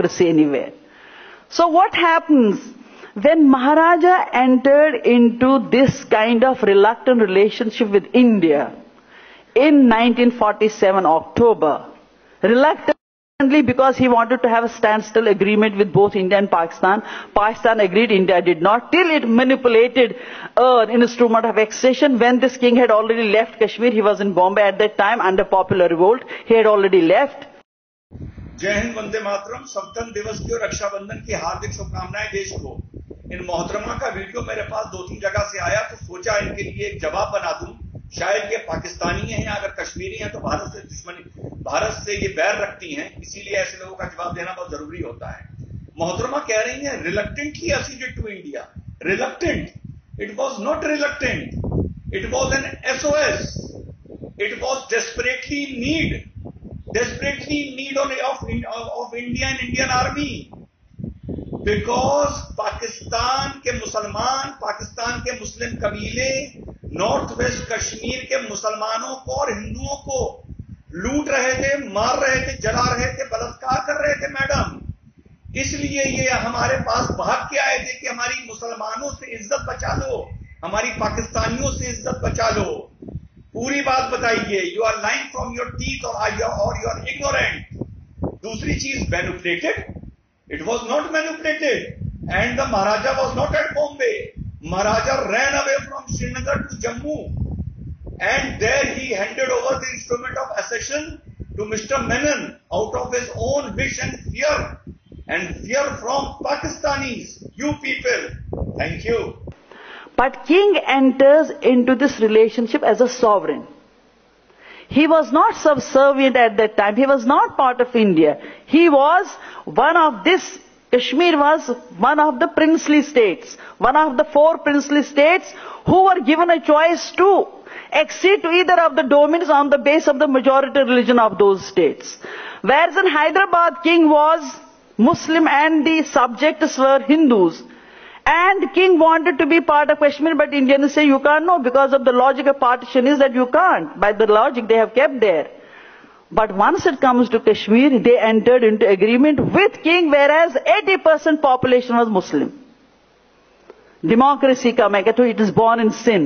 democracy anywhere. So what happens when Maharaja entered into this kind of reluctant relationship with India in 1947 October, reluctantly because he wanted to have a standstill agreement with both India and Pakistan. Pakistan agreed, India did not, till it manipulated an instrument of accession. When this king had already left Kashmir, he was in Bombay at that time under popular revolt, he had already left. जय हिंद, वंदे मातरम। संविधान दिवस की और रक्षाबंधन की हार्दिक शुभकामनाएं देश को। इन मोहतरमा का वीडियो मेरे पास 2-3 जगह से आया तो सोचा इनके लिए एक जवाब बना दूं। शायद ये पाकिस्तानी हैं या अगर कश्मीरी हैं तो भारत से दुश्मनी, भारत से ये बैर रखती हैं, इसीलिए ऐसे लोगों का जवाब देना बहुत जरूरी होता है। मोहतरमा कह रही हैं reluctantly acceded to India. Reluctant, it was not reluctant, it was an SOS, इट वॉज desperately need of India and Indian army, because Pakistan के मुसलमान, पाकिस्तान के मुस्लिम कबीले नॉर्थ वेस्ट कश्मीर के मुसलमानों को और हिंदुओं को लूट रहे थे, मार रहे थे, जला रहे थे, बलात्कार कर रहे थे मैडम। इसलिए ये हमारे पास भाग के आए थे कि हमारी मुसलमानों से इज्जत बचा लो, हमारी पाकिस्तानियों से इज्जत बचा लो। पूरी बात बताइए। You are lying from your teeth और यू आर इग्नोरेंट। दूसरी चीज, manipulated, it was not manipulated and the maharaja was not at Bombay. Maharaja ran away from Srinagar to Jammu and there he handed over the instrument of accession to Mr. Menon out of his own wish and fear from Pakistanis, you people. Thank you. But king enters into this relationship as a sovereign. He was not subservient at that time. He was not part of India. He was one of this, Kashmir was one of the princely states, one of the 4 princely states who were given a choice to accede to either of the domains on the base of the majority religion of those states. Whereas in Hyderabad, king was Muslim and the subjects were Hindus. And king wanted to be part of Kashmir, but Indians say you can't. No, because of the logic of partition is that you can't. By the logic they have kept there. But once it comes to Kashmir, they entered into agreement with king, whereas 80% population was Muslim. Democracy ka main kehta hu, it is born in sin.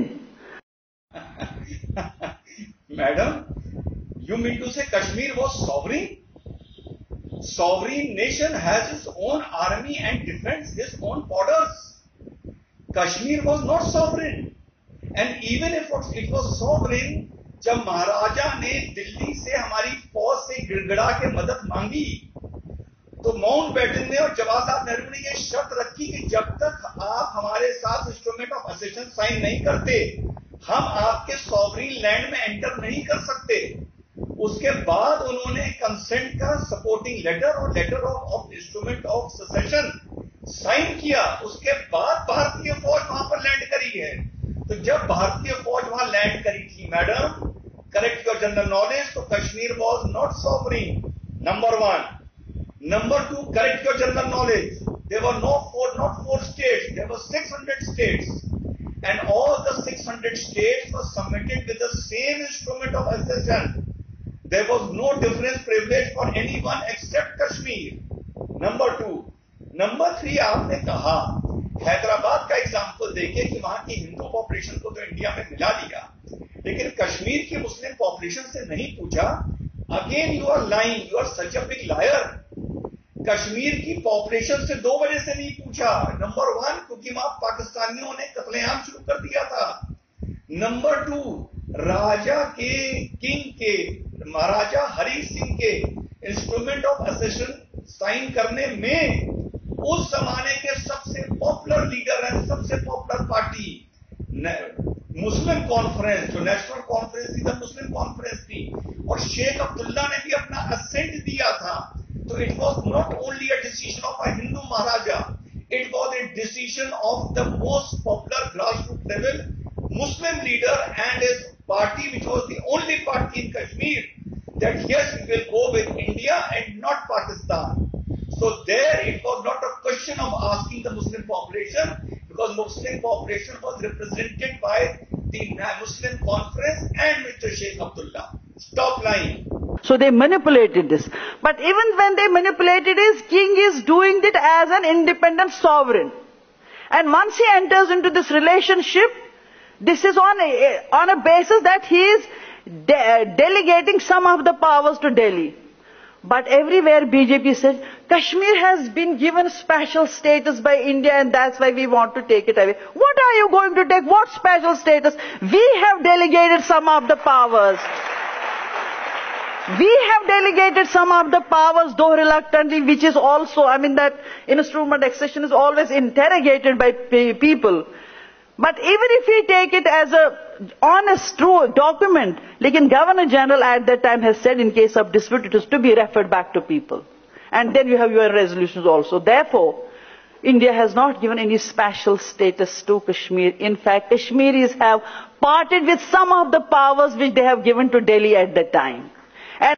Madam, you mean to say Kashmir was sovereign? Sovereign nation has its own army and defends its own borders. Kashmir was not sovereign, and even if it was sovereign, जब महाराजा ने दिल्ली से हमारी फौज से गिड़गिड़ा के मदद मांगी तो माउंटबेटन ने और जवाहरलाल नेहरू ने यह शर्त रखी कि जब तक आप हमारे साथ इंस्ट्रूमेंट ऑफ accession साइन नहीं करते, हम आपके सॉवरीन लैंड में एंटर नहीं कर सकते। उसके बाद उन्होंने कंसेंट का सपोर्टिंग लेटर और letter of instrument of succession sign किया। उसके बाद भारतीय फौज वहां पर लैंड करी है। तो जब भारतीय फौज वहां लैंड करी थी madam, correct your general knowledge, तो Kashmir was not sovereign, number 1। Number 2, correct your general knowledge, there were not 4 states, there were 600 states, and all the 600 states were submitted with the same instrument of accession. There was no difference privilege for anyone except Kashmir. Number 2. Number 3, आपने कहा हैदराबाद का example देके कि वहां की Hindu population को तो India में मिला लिया, लेकिन कश्मीर की मुस्लिम पॉपुलेशन से नहीं पूछा। Again you are lying, you are such a big liar. Kashmir की पॉपुलेशन से 2 वजह से नहीं पूछा। नंबर 1, क्योंकि वहां पाकिस्तानियों ने कत्लेआम शुरू कर दिया था। नंबर 2, राजा के, किंग के, महाराजा हरि सिंह के इंस्ट्रूमेंट ऑफ accession साइन करने में उस जमाने के सबसे पॉपुलर लीडर है, सबसे पॉपुलर पार्टी मुस्लिम कॉन्फ्रेंस, जो नेशनल कॉन्फ्रेंस थी, मुस्लिम कॉन्फ्रेंस थी, और शेख अब्दुल्ला ने भी अपना असेंट दिया था। तो it was not only a decision of a Hindu maharaja, it was a decision of the most popular grassroots level Muslim leader and his party, which was the only party in Kashmir, that yes, we will go with India and not Pakistan. So there it was not a question of asking the Muslim population, because Muslim population was represented by the Muslim conference and Mr. Sheikh Abdullah. Stop lying. So they manipulated this. But even when they manipulated it, king is doing it as an independent sovereign. And once he enters into this relationship, this is on a basis that he is delegating some of the powers to Delhi. But everywhere BJP says, Kashmir has been given special status by India and that's why we want to take it away. What are you going to take? What special status? We have delegated some of the powers. We have delegated some of the powers, though reluctantly, which is also, that instrument accession is always interrogated by people. But even if we take it as a honest, true document, like Governor General at that time has said in case of dispute, it is to be referred back to people. And then you have your resolutions also. Therefore, India has not given any special status to Kashmir. In fact, Kashmiris have parted with some of the powers which they have given to Delhi at that time. And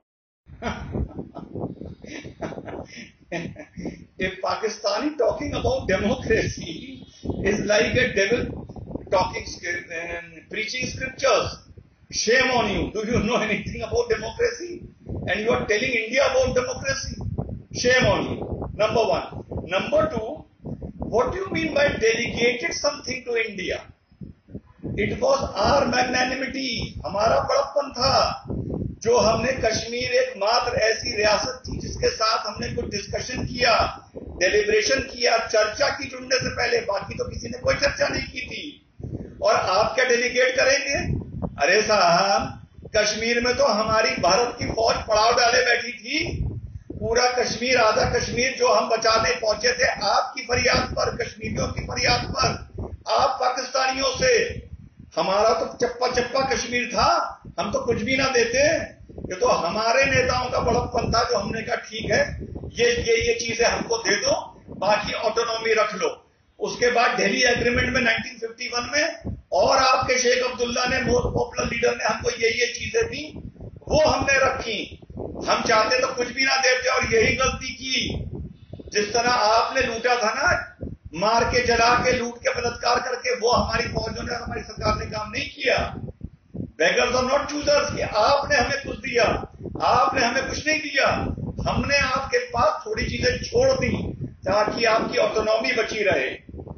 if Pakistani talking about democracy is like a devil talking, preaching scriptures, shame on you. Do you know anything about democracy? And you are telling India about democracy? Shame on you. Number one. Number two, what do you mean by delegated something to India? It was our magnanimity, हमारा बड़प्पन था, जो हमने कश्मीर एकमात्र ऐसी रियासत थी जिसके साथ हमने कुछ डिस्कशन किया, डेलिब्रेशन किया, चर्चा की चुनने से पहले, बाकी तो किसी ने कोई चर्चा नहीं की थी. और आप क्या डेलीगेट करेंगे? अरे साहब, कश्मीर में तो हमारी भारत की फौज पड़ाव डाले बैठी थी. पूरा कश्मीर, आधा कश्मीर जो हम बचाने पहुंचे थे आपकी फरियाद पर, कश्मीरियों की फरियाद पर, आप पाकिस्तानियों से. हमारा तो चप्पा चप्पा कश्मीर था, हम तो कुछ भी ना देते. ये तो हमारे नेताओं का बड़प्पन था जो हमने कहा ठीक है, ये चीजें हमको दे दो, बाकी ऑटोनॉमी रख लो. उसके बाद दिल्ली एग्रीमेंट में 1951 में और आपके शेख अब्दुल्ला ने, मोस्ट पॉपुलर लीडर ने हमको ये चीजें दी, वो हमने रखी. हम चाहते तो कुछ भी ना देते और यही गलती की. जिस तरह आपने लूटा था ना, मार के, जला के, लूट के, बलात्कार करके, वो हमारी फौजों ने, हमारी सरकार ने काम नहीं किया. बेगर्स और नॉट चूजर्स, कि आपने हमें कुछ दिया, आपने हमें कुछ नहीं दिया. हमने आपके पास थोड़ी चीजें छोड़ दी ताकि आपकी ऑटोनॉमी बची रहे.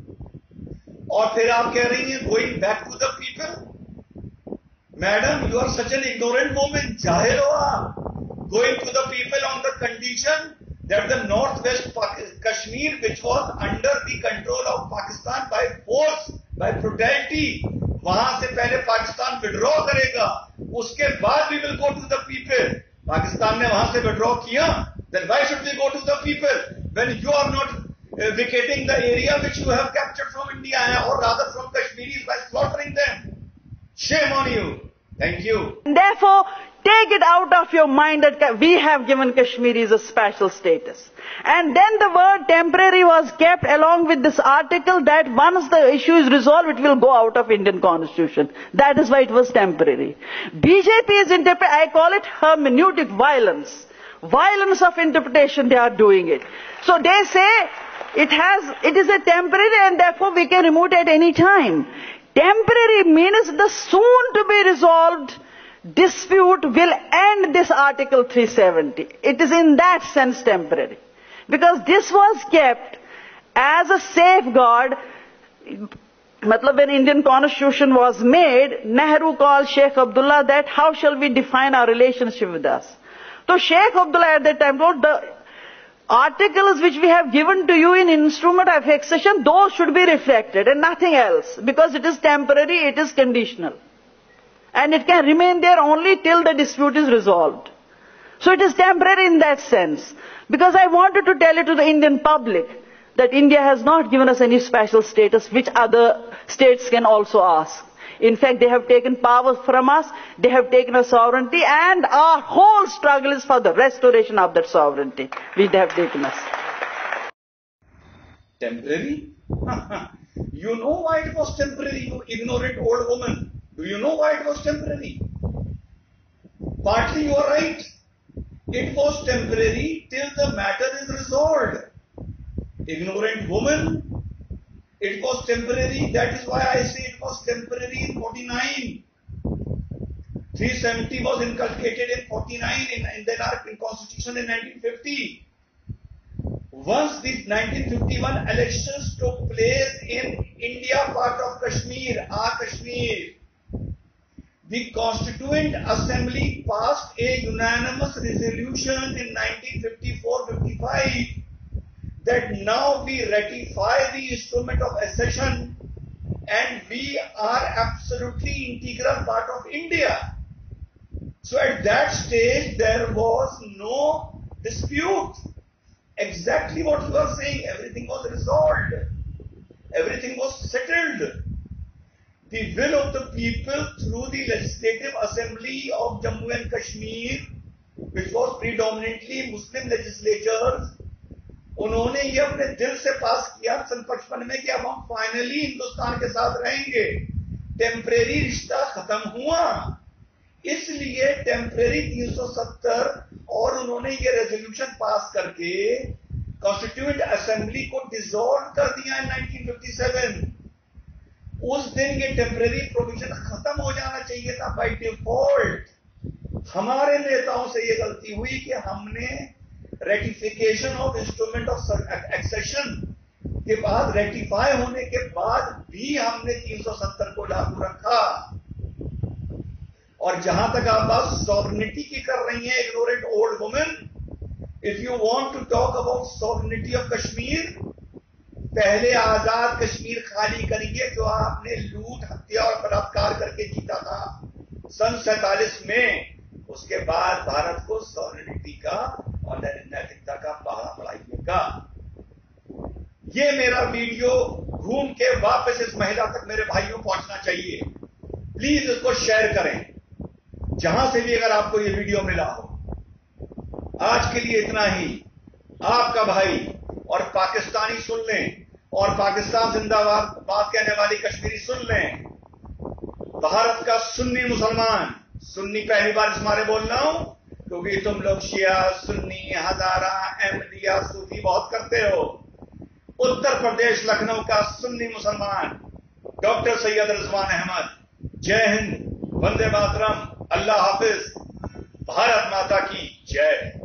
और फिर आप कह रही हैं going back to the people. Madam, you are such an ignorant woman. जाहिर हो आप. Going to the people on the condition that the northwest Kashmir, which was under the control of Pakistan by force, by brutality, वहां से पहले Pakistan withdraw करेगा, उसके बाद we will go to the people. Pakistan ने वहां से विड्रॉ किया, then why should we go to the people when you are not vacating the area which you have captured from India or rather from Kashmiris by slaughtering them? Shame on you. Thank you. Therefore, take it out of your mind that we have given Kashmiris a special status. And then the word temporary was kept along with this article that once the issue is resolved, it will go out of Indian constitution. That is why it was temporary. BJP is I call it hermeneutic violence. Violence of interpretation, they are doing it. So they say it is a temporary and therefore we can remove it at any time. Temporary means the soon to be resolved dispute will end this Article 370. It is in that sense temporary. Because this was kept as a safeguard. When Indian Constitution was made, Nehru called Sheikh Abdullah that how shall we define our relationship with us? So Sheikh Abdullah at that time wrote the articles which we have given to you in instrument of accession, those should be reflected and nothing else. Because it is temporary, it is conditional. And it can remain there only till the dispute is resolved. So it is temporary in that sense. Because I wanted to tell it to the Indian public that India has not given us any special status which other states can also ask. In fact, they have taken powers from us, they have taken our sovereignty, and our whole struggle is for the restoration of that sovereignty which they have taken us. Temporary? You know why it was temporary, you ignorant old woman. Do you know why it was temporary? Partly you are right. It was temporary till the matter is resolved. Ignorant woman. It was temporary. That is why I say it was temporary in 49. 370 was inculcated in 49 in the Constitution in 1950. Once the 1951 elections took place in India part of Kashmir, Kashmir, the Constituent Assembly passed a unanimous resolution in 1954-55 that now we ratify the instrument of accession and we are absolutely integral part of India. So at that stage there was no dispute. Exactly what you are saying, everything was resolved, everything was settled. The will of the people through the Legislative Assembly of Jammu and Kashmir, which was predominantly Muslim legislatures, उन्होंने ये अपने दिल से पास किया सन 55 में कि अब हम फाइनली हिंदुस्तान के साथ रहेंगे। टेम्परेरी रिश्ता खत्म हुआ, इसलिए टेम्परेरी 370 और उन्होंने ये रेजोल्यूशन पास करके कॉन्स्टिट्यूएंट असेंबली को डिसॉल्व कर दिया इन 1957। उस दिन ये टेम्परेरी प्रोविजन खत्म हो जाना चाहिए था बाय डिफॉल्ट। हमारे नेताओं से ये गलती हुई कि हमने ratification of instrument of accession के बाद, रेटिफाई होने के बाद भी हमने 370 को लागू रखा। और जहां तक आप बात सॉवरेनिटी की कर रही हैं, ignorant old women, if you want to talk about sovereignty of Kashmir, पहले आजाद कश्मीर खाली करेंगे जो आपने लूट, हत्या और बलात्कार करके जीता था सन 47 में। उसके बाद भारत को सॉवरेनिटी का और नैतिकता का पहाड़ा बढ़ाइएगा। ये मेरा वीडियो घूम के वापस इस महिला तक मेरे भाइयों पहुंचना चाहिए। प्लीज इसको शेयर करें जहां से भी अगर आपको ये वीडियो मिला हो। आज के लिए इतना ही। आपका भाई और पाकिस्तानी सुन लें, और पाकिस्तान जिंदाबाद बात कहने वाली कश्मीरी सुन लें। भारत का सुन्नी मुसलमान, सुन्नी पहली बार इस मारे बोल रहा हूं क्योंकि तुम लोग शिया, सुन्नी, हजारा, अहमदिया, सूफी बहुत करते हो। उत्तर प्रदेश लखनऊ का सुन्नी मुसलमान डॉक्टर सैयद रिजवान अहमद, जय हिंद, वंदे मातरम, अल्लाह हाफिज, भारत माता की जय।